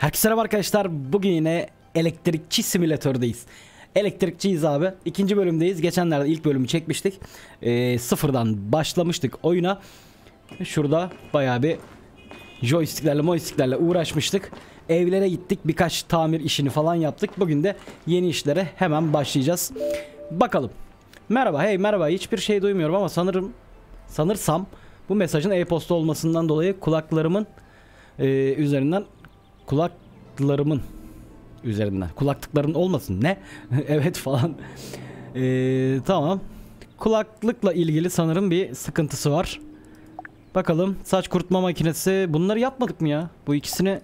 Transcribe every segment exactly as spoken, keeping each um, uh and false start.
Herkese merhaba arkadaşlar. Bugün yine elektrikçi simülatördeyiz. Elektrikçiyiz abi. İkinci bölümdeyiz. Geçenlerde ilk bölümü çekmiştik. Ee, sıfırdan başlamıştık oyuna. Şurada bayağı bir joysticklerle joysticklerle uğraşmıştık. Evlere gittik. Birkaç tamir işini falan yaptık. Bugün de yeni işlere hemen başlayacağız. Bakalım. Merhaba. Hey merhaba. Hiçbir şey duymuyorum ama sanırım sanırsam bu mesajın e-posta olmasından dolayı kulaklarımın e, üzerinden kulaklarımın üzerinden kulaklıkların olmasın ne evet falan ee, tamam, kulaklıkla ilgili sanırım bir sıkıntısı var. Bakalım, saç kurutma makinesi, bunları yapmadık mı ya? Bu ikisini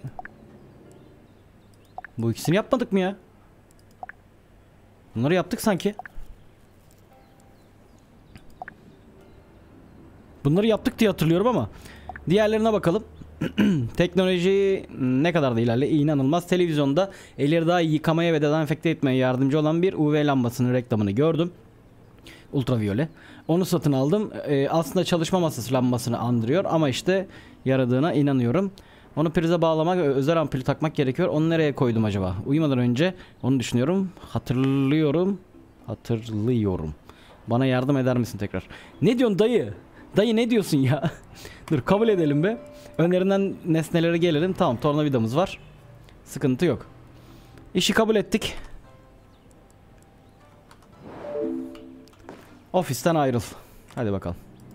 bu ikisini yapmadık mı ya? Bunları yaptık sanki. Bunları yaptık diye hatırlıyorum ama diğerlerine bakalım. Teknoloji ne kadar da ilerle, inanılmaz. Televizyonda elleri daha iyi yıkamaya ve dezenfekte etmeye yardımcı olan bir U V lambasının reklamını gördüm. Ultraviyole. Onu satın aldım. Ee, aslında çalışma masası lambasını andırıyor ama işte yaradığına inanıyorum. Onu prize bağlamak ve özel ampulü takmak gerekiyor. Onu nereye koydum acaba? Uyumadan önce onu düşünüyorum. Hatırlıyorum. Hatırlıyorum. Bana yardım eder misin tekrar? Ne diyorsun dayı? Dayı ne diyorsun ya? Dur kabul edelim be. Önlerinden nesnelere gelelim. Tamam, tornavidamız var. Sıkıntı yok. İşi kabul ettik. Ofisten ayrıl. Hadi bakalım.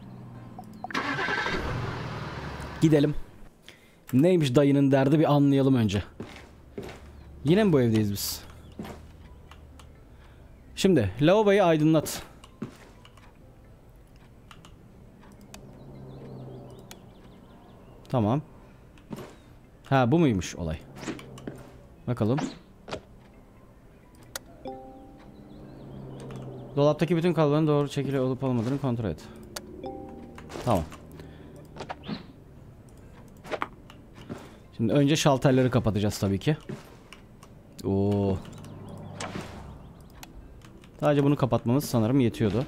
Gidelim. Neymiş dayının derdi bir anlayalım önce. Yine mi bu evdeyiz biz? Şimdi lavaboyu aydınlat. Tamam. Ha, bu muymuş olay? Bakalım. Dolaptaki bütün kabloların doğru çekili olup olmadığını kontrol et. Tamam. Şimdi önce şalterleri kapatacağız tabii ki. Oo. Sadece bunu kapatmamız sanırım yetiyordu.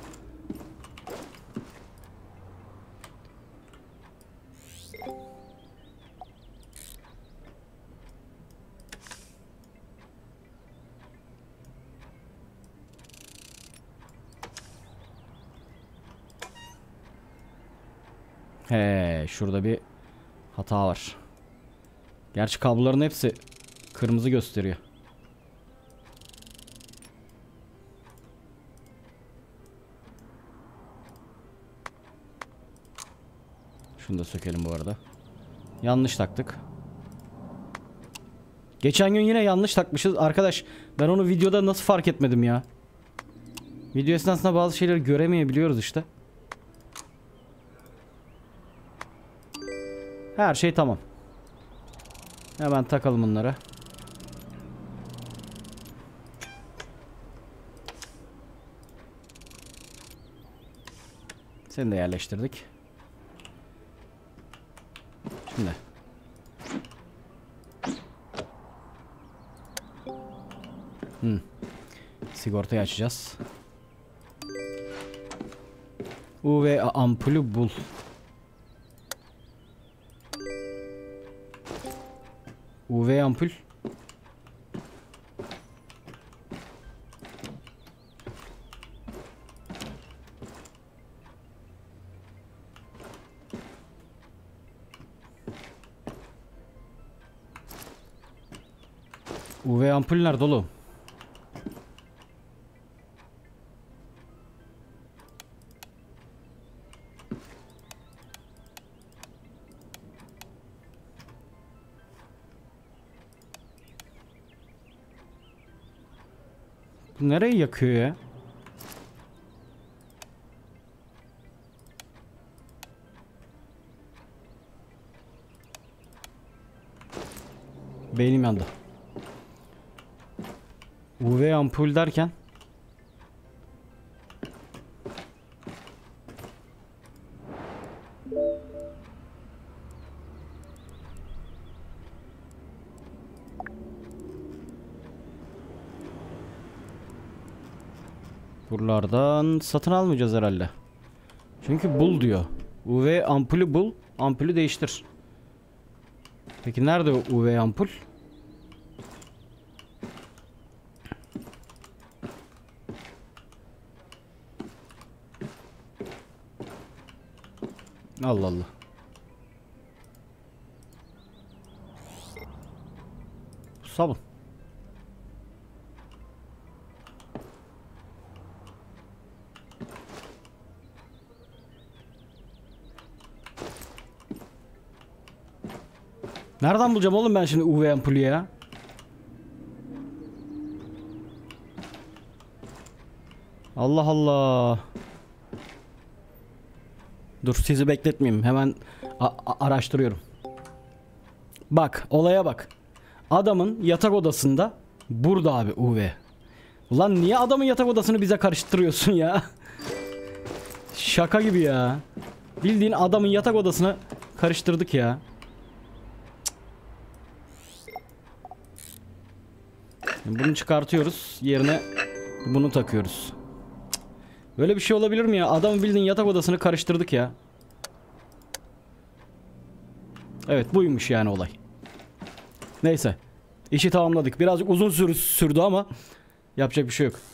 He, şurada bir hata var. Gerçi kabloların hepsi kırmızı gösteriyor. Şunu da sökelim bu arada. Yanlış taktık. Geçen gün yine yanlış takmışız. Arkadaş, ben onu videoda nasıl fark etmedim ya? Video esnasında bazı şeyleri göremeyebiliyoruz işte. Her şey tamam. Hemen takalım bunları. Seni de yerleştirdik. Şimdi. Hmm. Sigortayı açacağız. U V ampulü bul. U V ampul. U V ampul nerede oğlum? Bu nereyi yakıyor ya? Beynim yandı. U V ampul derken buralardan satın almayacağız herhalde. Çünkü bul diyor. U V ampulü bul, ampulü değiştir. Peki nerede o U V ampul? Allah Allah. Sabun. Nereden bulacağım oğlum ben şimdi U V ampulü ya? Allah Allah. Dur sizi bekletmeyeyim. Hemen araştırıyorum. Bak olaya bak. Adamın yatak odasında burada abi U V. Ulan niye adamın yatak odasını bize karıştırıyorsun ya? Şaka gibi ya. Bildiğin adamın yatak odasını karıştırdık ya. Bunu çıkartıyoruz. Yerine bunu takıyoruz. Böyle bir şey olabilir mi ya? Adamın bildiğin yatak odasını karıştırdık ya. Evet buymuş yani olay. Neyse. İşi tamamladık. Birazcık uzun sür sürdü ama yapacak bir şey yok.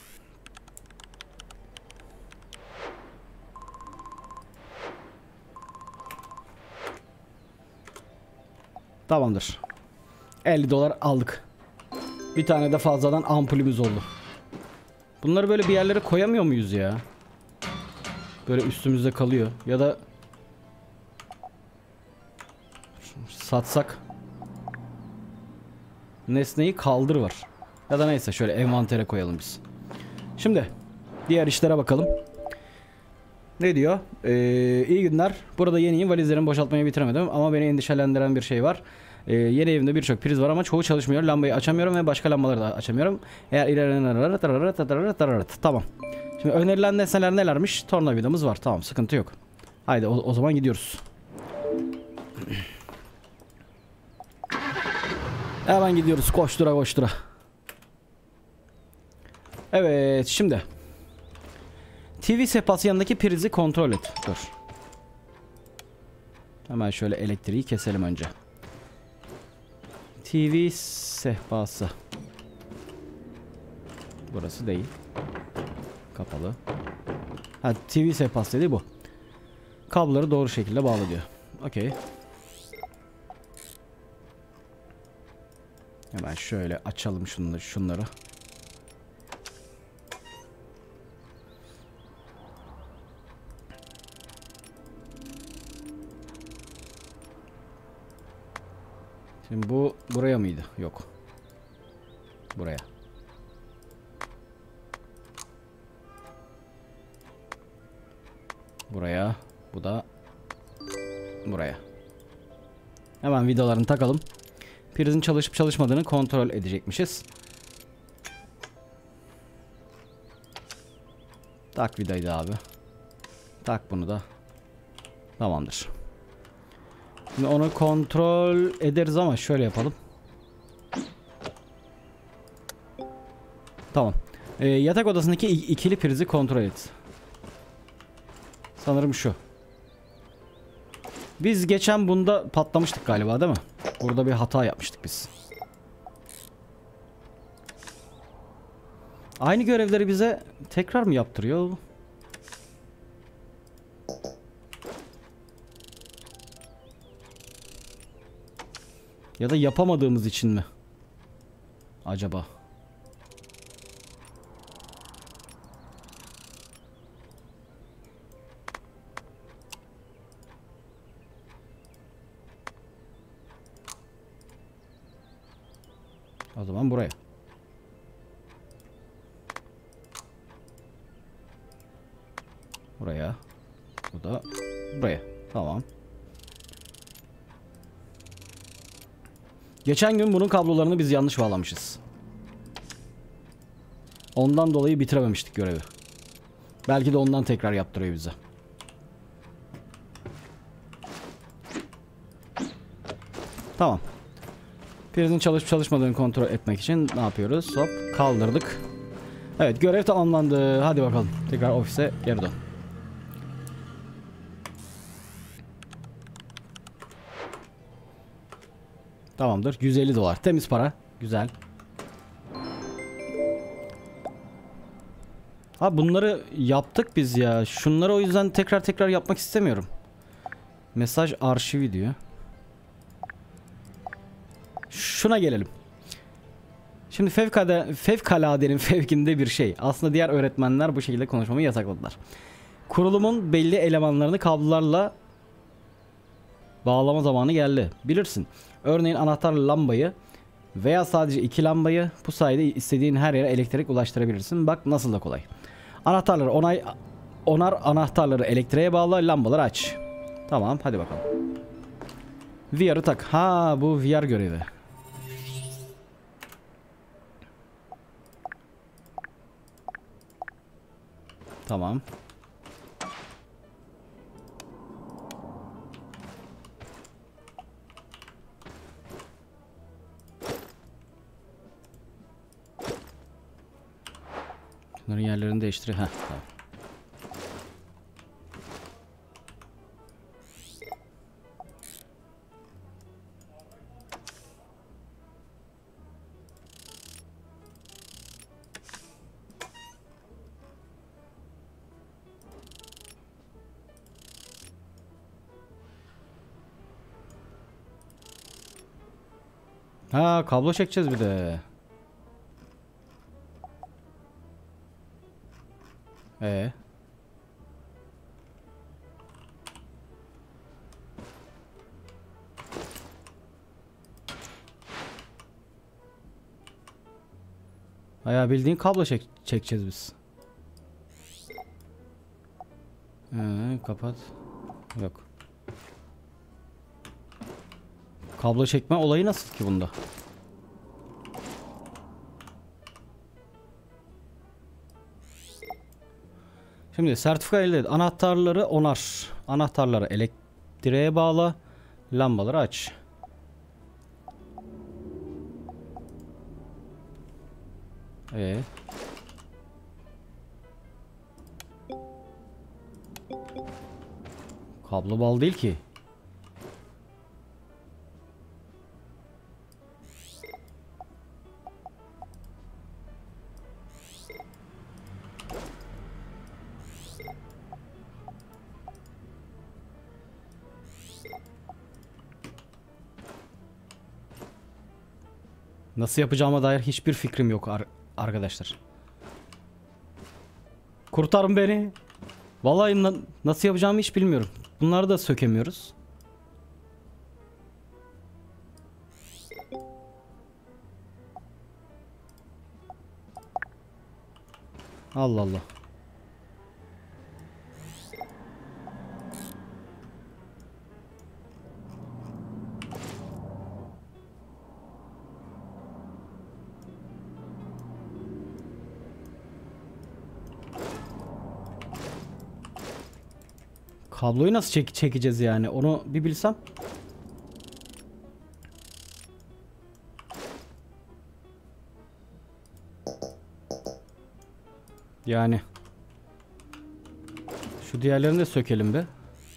Tamamdır. elli dolar aldık. Bir tane de fazladan ampulümüz oldu. Bunları böyle bir yerlere koyamıyor muyuz ya? Böyle üstümüzde kalıyor. Ya da satsak. Nesneyi kaldır var. Ya da neyse şöyle envantere koyalım biz. Şimdi diğer işlere bakalım. Ne diyor? Ee, iyi günler. Burada yeniyim. Valizlerimi boşaltmayı bitiremedim. Ama beni endişelendiren bir şey var. Ee, yeni evimde birçok priz var ama çoğu çalışmıyor. Lambayı açamıyorum ve başka lambaları da açamıyorum. Eğer ilerleyen... Tamam. Şimdi önerilen nesneler nelermiş? Tornavidamız var. Tamam sıkıntı yok. Haydi o, o zaman gidiyoruz. Hemen gidiyoruz. Koştura koştura. Evet şimdi. T V sehpası yanındaki prizi kontrol et. Dur. Hemen şöyle elektriği keselim önce. T V sehpası. Burası değil. Kapalı. Ha T V sehpası dedi bu. Kabloları doğru şekilde bağlı diyor. Okey. Hemen şöyle açalım şunları. şunları. Şimdi bu buraya mıydı? Yok. Buraya. Buraya. Bu da buraya. Hemen vidalarını takalım. Prizin çalışıp çalışmadığını kontrol edecekmişiz. Tak vidayı da abi. Tak bunu da. Tamamdır. Şimdi onu kontrol ederiz ama şöyle yapalım. Tamam. Ee, yatak odasındaki ikili prizi kontrol et. Sanırım şu. Biz geçen bunda patlamıştık galiba değil mi? Burada bir hata yapmıştık biz. Aynı görevleri bize tekrar mı yaptırıyor? Ya da yapamadığımız için mi? Acaba? O zaman buraya. Buraya. Bu da buraya. Tamam. Geçen gün bunun kablolarını biz yanlış bağlamışız. Ondan dolayı bitirememiştik görevi. Belki de ondan tekrar yaptırıyor bize. Tamam. Prizin çalışıp çalışmadığını kontrol etmek için ne yapıyoruz? Hop kaldırdık. Evet görev tamamlandı. Hadi bakalım. Tekrar ofise geri dön. Tamamdır. yüz elli dolar. Temiz para. Güzel. Ha bunları yaptık biz ya. Şunları o yüzden tekrar tekrar yapmak istemiyorum. Mesaj arşivi diyor. Şuna gelelim. Şimdi fevkalade, fevkaladenin fevkinde bir şey. Aslında diğer öğretmenler bu şekilde konuşmamı yasakladılar. Kurulumun belli elemanlarını kablolarla bağlama zamanı geldi. Bilirsin. Örneğin anahtar lambayı veya sadece iki lambayı bu sayede istediğin her yere elektrik ulaştırabilirsin. Bak nasıl da kolay. Anahtarları onay onar anahtarları elektriğe bağla, lambaları aç. Tamam, hadi bakalım. V R'ı tak. Ha, bu V R görevi. Tamam. Bunların yerlerini değiştir. Heh, tamam. Ha, kablo çekeceğiz bir de. Ee. Bayağı bildiğin kablo çek çekeceğiz biz. Ee, kapat. Yok. Kablo çekme olayı nasıl ki bunda? Şimdi sertifika elde et. Anahtarları onar. Anahtarları elektriğe bağla. Lambaları aç. Ee. Kablo bal değil ki. Nasıl yapacağıma dair hiçbir fikrim yok ar arkadaşlar. Kurtarın beni. Vallahi na nasıl yapacağımı hiç bilmiyorum. Bunları da sökemiyoruz. Allah Allah. Kabloyu nasıl çek çekeceğiz yani? Onu bir bilsem. Yani. Şu diğerlerini de sökelim be.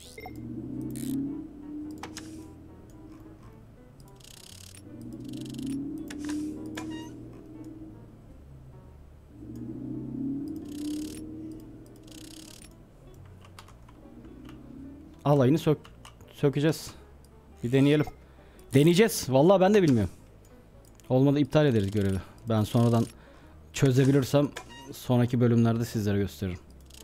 Alayını sök sökeceğiz. Bir deneyelim. Deneyeceğiz. Vallahi ben de bilmiyorum. Olmadı iptal ederiz görevi. Ben sonradan çözebilirsem sonraki bölümlerde sizlere gösteririm.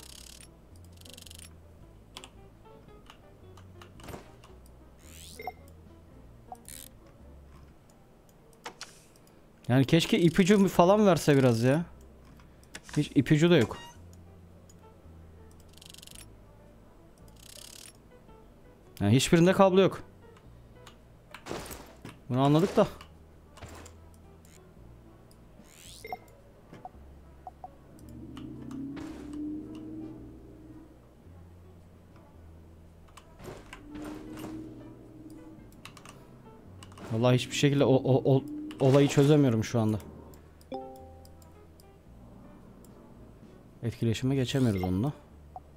Yani keşke ipucu falan verse biraz ya. Hiç ipucu da yok. Yani hiçbirinde kablo yok. Bunu anladık da. Vallahi hiçbir şekilde o, o, o olayı çözemiyorum şu anda. Etkileşime geçemiyoruz onunla.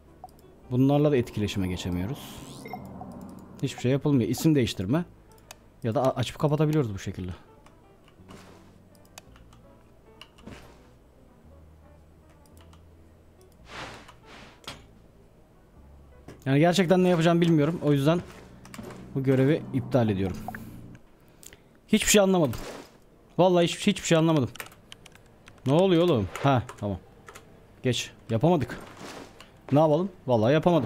Bunlarla da etkileşime geçemiyoruz. Hiçbir şey yapılmıyor. İsim değiştirme. Ya da açıp kapatabiliyoruz bu şekilde. Yani gerçekten ne yapacağımı bilmiyorum. O yüzden bu görevi iptal ediyorum. Hiçbir şey anlamadım. Vallahi hiç, hiçbir şey anlamadım. Ne oluyor oğlum? Ha tamam. Geç. Yapamadık. Ne yapalım? Vallahi yapamadım.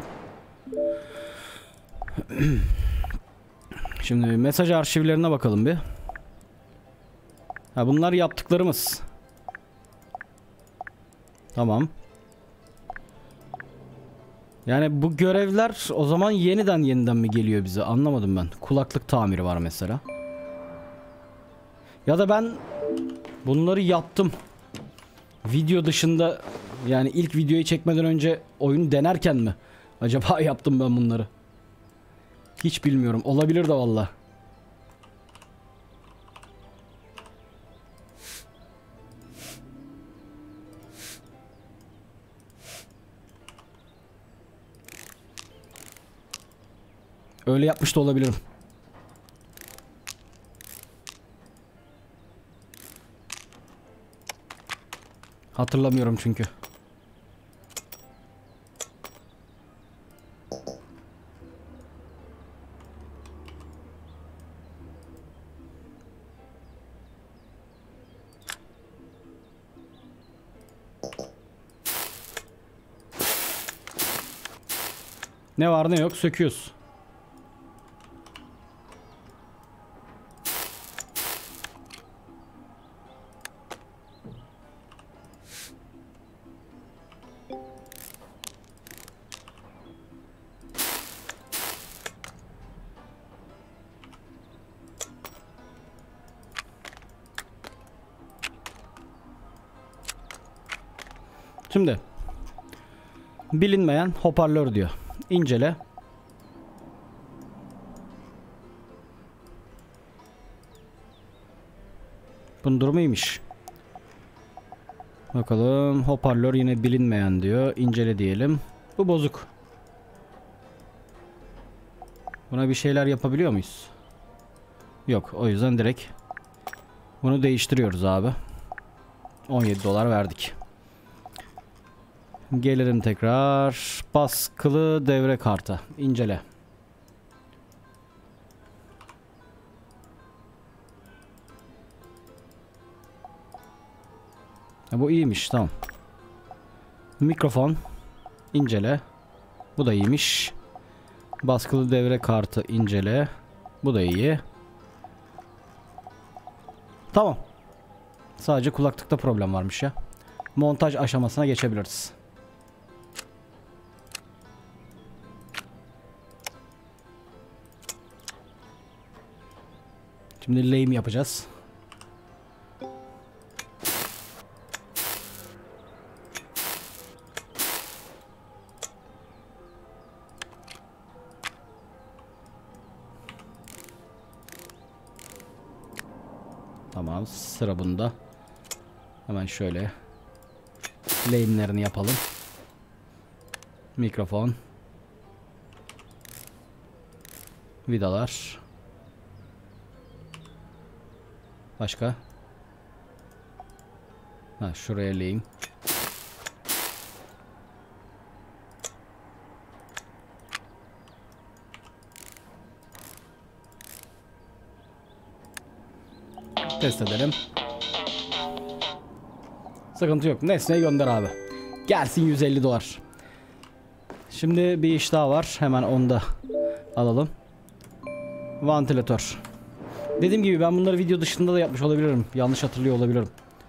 Şimdi mesaj arşivlerine bakalım bir. Ha, bunlar yaptıklarımız. Tamam. Yani bu görevler o zaman yeniden yeniden mi geliyor bize? Anlamadım ben. Kulaklık tamiri var mesela. Ya da ben bunları yaptım. Video dışında, yani ilk videoyu çekmeden önce oyunu denerken mi acaba yaptım ben bunları? Hiç bilmiyorum. Olabilir de valla. Öyle yapmış da olabilirim. Hatırlamıyorum çünkü. Ne var ne yok söküyoruz. Şimdi bilinmeyen hoparlör diyor. İncele. Bunun durumu iyiymiş. Bakalım, hoparlör yine bilinmeyen diyor. İncele diyelim. Bu bozuk. Buna bir şeyler yapabiliyor muyuz? Yok, o yüzden direkt bunu değiştiriyoruz abi. on yedi dolar verdik. Gelelim tekrar. Baskılı devre kartı. İncele. Ha, bu iyiymiş, tamam. Mikrofon. İncele. Bu da iyiymiş. Baskılı devre kartı incele. Bu da iyi. Tamam. Sadece kulaklıkta problem varmış ya. Montaj aşamasına geçebiliriz. Şimdi lehim yapacağız. Tamam, sıra bunda. Hemen şöyle lehimlerini yapalım. Mikrofon. Vidalar. Başka? Ha, şuraya lehim. Test edelim. Sıkıntı yok. Nesneyi gönder abi. Gelsin yüz elli dolar. Şimdi bir iş daha var. Hemen onu da alalım. Vantilatör. Dediğim gibi ben bunları video dışında da yapmış olabilirim. Yanlış hatırlıyor olabilirim.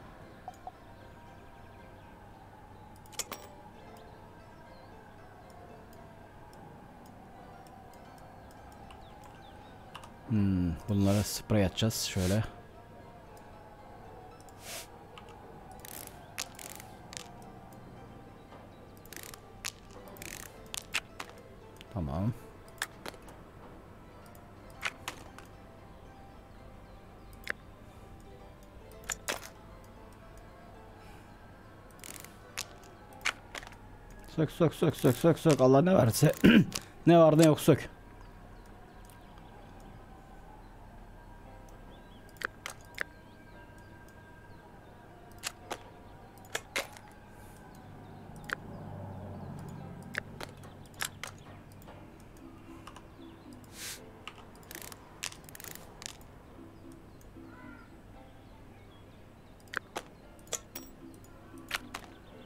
Hmm, bunlara sprey atacağız şöyle. Tamam. Sök sök sök sök sök sök. Allah ne verse. Ne var ne yok sök.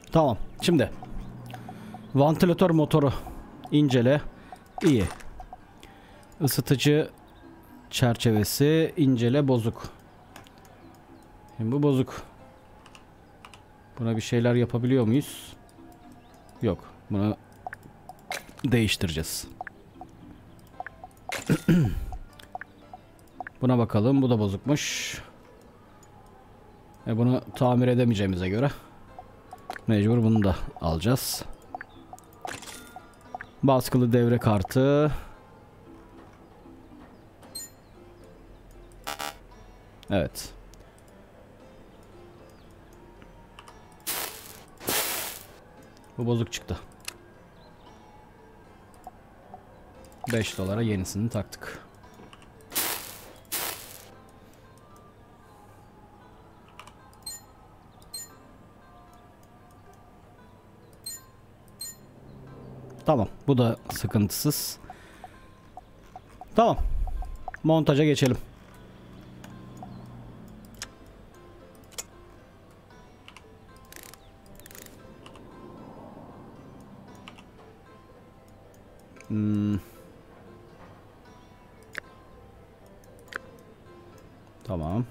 Tamam. Şimdi vantilatör motoru incele. İyi. Isıtıcı çerçevesi incele, bozuk. Şimdi bu bozuk. Buna bir şeyler yapabiliyor muyuz? Yok. Bunu değiştireceğiz. Buna bakalım. Bu da bozukmuş. E bunu tamir edemeyeceğimize göre mecbur bunu da alacağız. Baskılı devre kartı. Evet. Bu bozuk çıktı. beş dolara yenisini taktık. Tamam. Bu da sıkıntısız. Tamam. Montaja geçelim. Hmm. Tamam.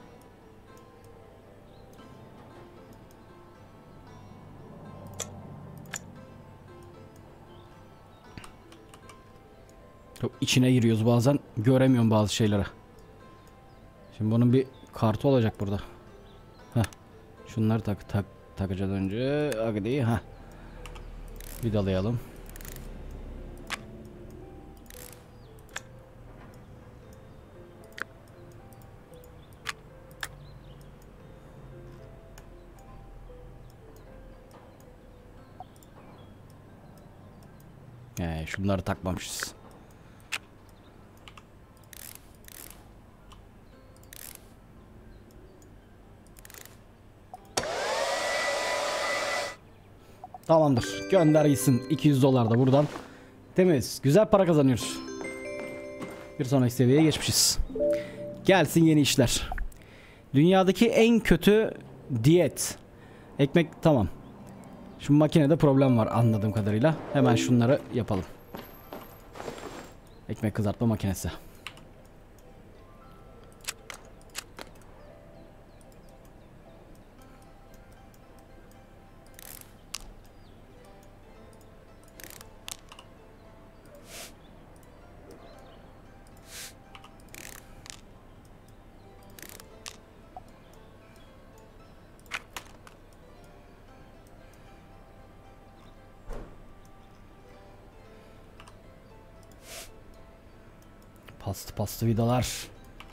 Çok içine giriyoruz bazen. Göremiyorum bazı şeyleri. Şimdi bunun bir kartı olacak burada. Heh. Şunları tak tak takacağız önce. Hadi ha. Vidalayalım. Ee, şunları takmamışız. Tamamdır. Gönder gitsin. iki yüz dolar da buradan. Temiz. Güzel para kazanıyoruz. Bir sonraki seviyeye geçmişiz. Gelsin yeni işler. Dünyadaki en kötü diyet. Ekmek tamam. Şu makinede problem var anladığım kadarıyla. Hemen şunları yapalım. Ekmek kızartma makinesi. Pastı pastı vidalar.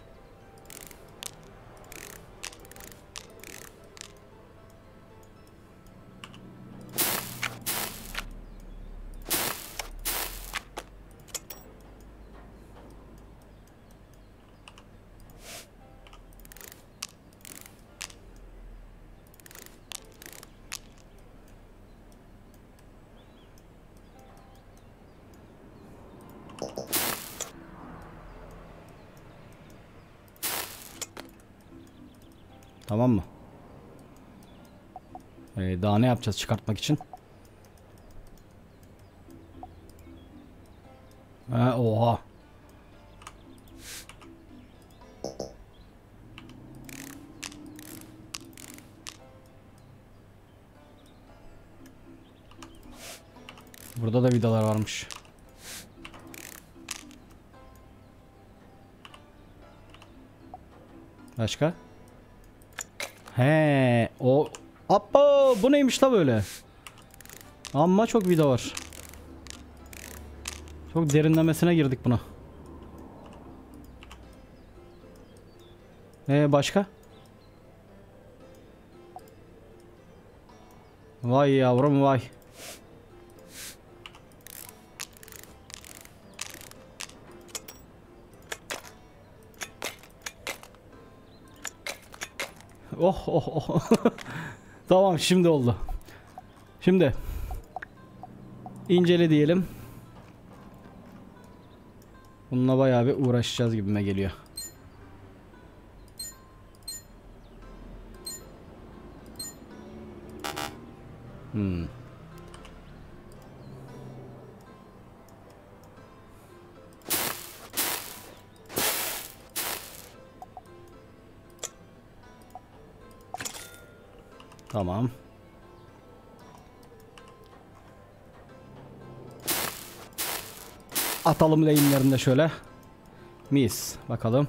Tamam mı? Ee, daha ne yapacağız çıkartmak için? Ha, oha. Burada da vidalar varmış. Başka? He, o Appa, bu neymiş la böyle? Amma çok vida var. Çok derinlemesine girdik buna. Ee başka? Vay yavrum vay. Oh oh oh. Tamam şimdi oldu. Şimdi incele diyelim. Bununla bayağı bir uğraşacağız gibime geliyor. Hmm. Tamam. Atalım lane'lerinde şöyle. Mis. Bakalım.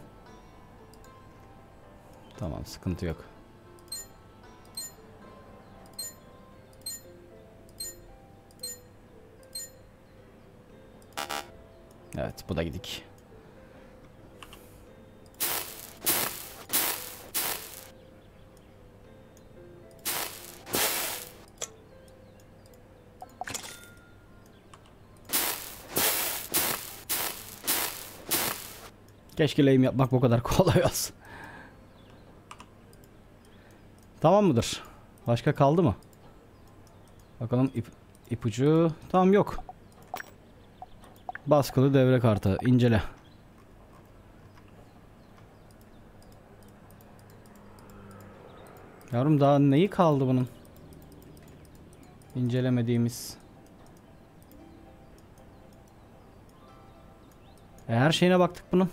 Tamam, sıkıntı yok. Evet, bu da gidik. Keşke lane yapmak bu kadar kolay olsun. Tamam mıdır? Başka kaldı mı? Bakalım ip, ipucu. Tamam, yok. Baskılı devre kartı. İncele. Yavrum, daha neyi kaldı bunun? İncelemediğimiz. E, her şeyine baktık bunun.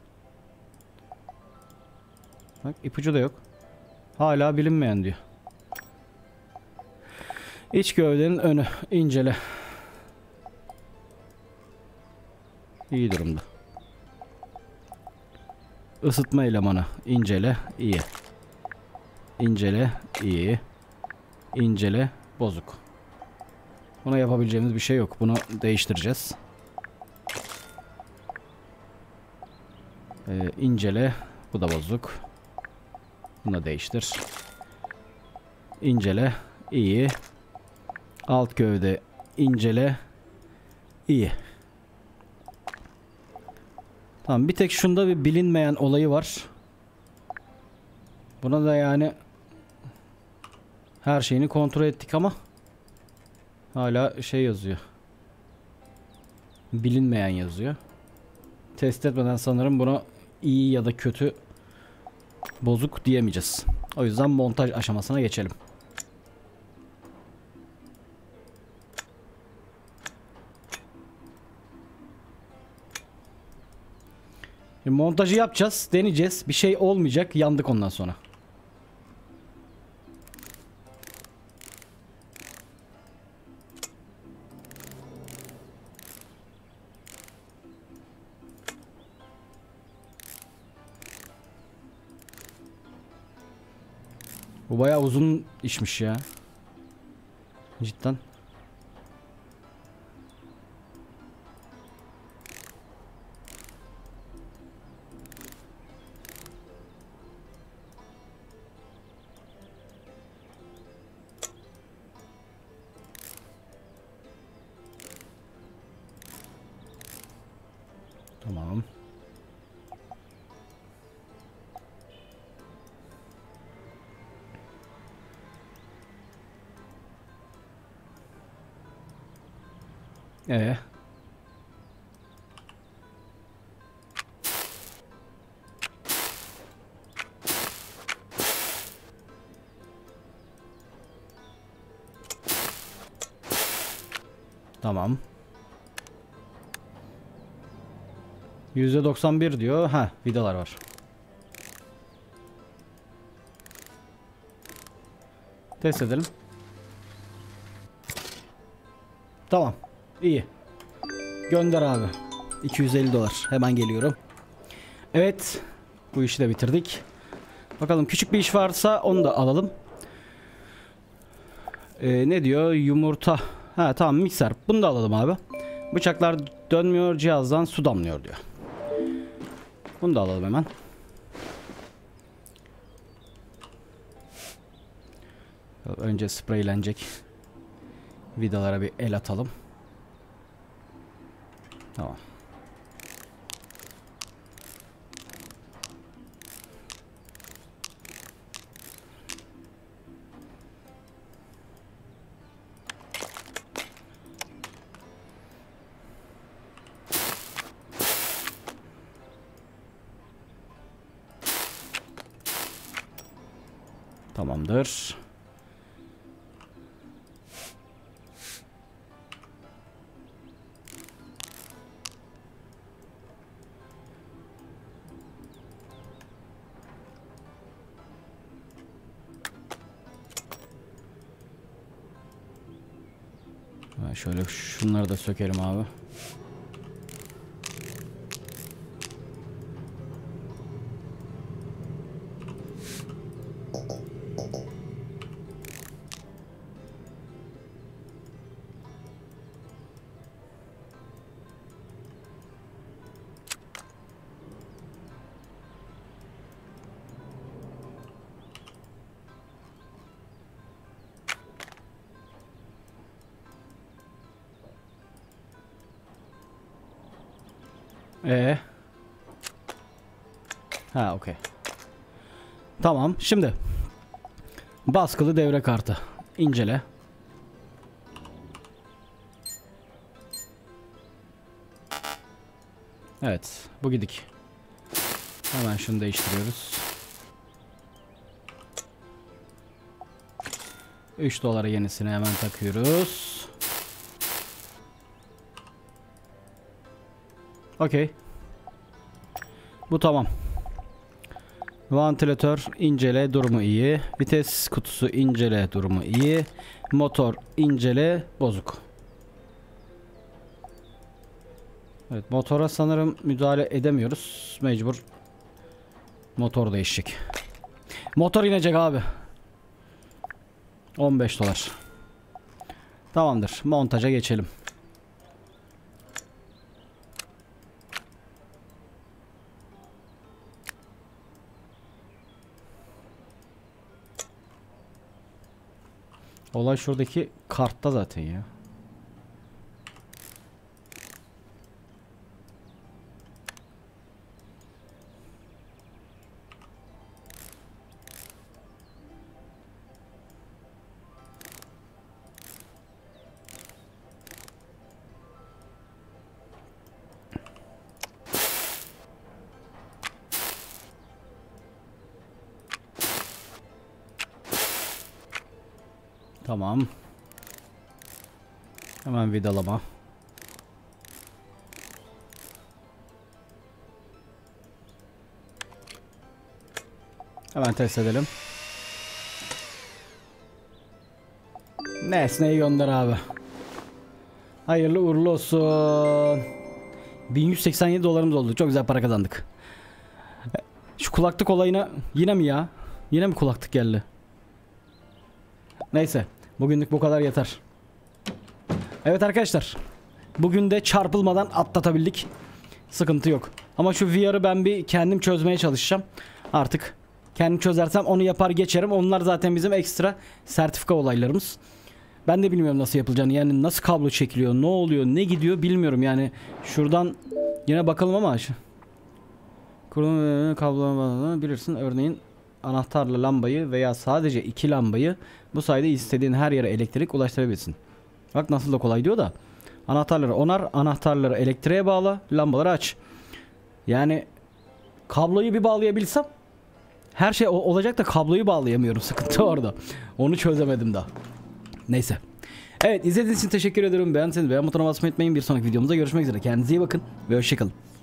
Bak, ipucu da yok. Hala bilinmeyen diyor. İç gövdenin önü. İncele. İyi durumda. Isıtma elemanı. İncele. İyi. İncele. İyi. İncele. Bozuk. Buna yapabileceğimiz bir şey yok. Bunu değiştireceğiz. Ee, incele. Bu da bozuk. Bunu da değiştir. İncele. İyi. Alt gövde. İncele. İyi. Tamam, bir tek şunda bir bilinmeyen olayı var. Buna da yani her şeyini kontrol ettik ama hala şey yazıyor. Bilinmeyen yazıyor. Test etmeden sanırım buna iyi ya da kötü, bozuk diyemeyeceğiz. O yüzden montaj aşamasına geçelim. Şimdi montajı yapacağız, deneyeceğiz. Bir şey olmayacak, yandık ondan sonra. Bu bayağı uzun işmiş ya. Cidden. Tamam. Ee. Tamam. yüzde doksan bir diyor. Ha, vidalar var. Test edelim. Tamam. İyi. Gönder abi. iki yüz elli dolar. Hemen geliyorum. Evet. Bu işi de bitirdik. Bakalım, küçük bir iş varsa onu da alalım. Ee, ne diyor? Yumurta. Ha tamam, mikser. Bunu da alalım abi. Bıçaklar dönmüyor, cihazdan su damlıyor diyor. Bunu da alalım hemen. Önce spreylenecek vidalara bir el atalım. Tamam. Tamamdır. Şöyle şunları da sökelim abi. Ee. Ha, okey. Tamam. Şimdi baskılı devre kartı. İncele. Evet. Bu gidik. Hemen şunu değiştiriyoruz. üç dolara yenisini hemen takıyoruz. Okey. Bu tamam. Vantilatör incele, durumu iyi. Vites kutusu incele, durumu iyi. Motor incele, bozuk. Evet, motora sanırım müdahale edemiyoruz. Mecbur motor değişecek. Motor inecek abi. on beş dolar. Tamamdır. Montaja geçelim. Olay şuradaki kartta zaten ya. Tamam. Hemen vidalama. Hemen test edelim. Nesneyi gönder abi. Hayırlı uğurlu olsun. bin yüz seksen yedi dolarımız oldu. Çok güzel para kazandık. Şu kulaklık olayına yine mi ya? Yine mi kulaklık geldi? Neyse. Bugünlük bu kadar yeter. Evet arkadaşlar. Bugün de çarpılmadan atlatabildik. Sıkıntı yok. Ama şu V R'ı ben bir kendim çözmeye çalışacağım. Artık kendim çözersem onu yapar geçerim. Onlar zaten bizim ekstra sertifika olaylarımız. Ben de bilmiyorum nasıl yapılacağını. Yani nasıl kablo çekiliyor, ne oluyor, ne gidiyor bilmiyorum. Yani şuradan yine bakalım ama kurum kablo bilirsin. Örneğin anahtarla lambayı veya sadece iki lambayı bu sayede istediğin her yere elektrik ulaştırabilirsin. Bak nasıl da kolay diyor da. Anahtarları onar, anahtarları elektriğe bağla, lambaları aç. Yani kabloyu bir bağlayabilsem her şey olacak da kabloyu bağlayamıyorum. Sıkıntı orada. Onu çözemedim daha. Neyse. Evet, izlediğiniz için teşekkür ederim. Beğendiyseniz beğen butonuna basmayı unutmayın. Bir sonraki videomuzda görüşmek üzere. Kendinize iyi bakın ve hoşçakalın.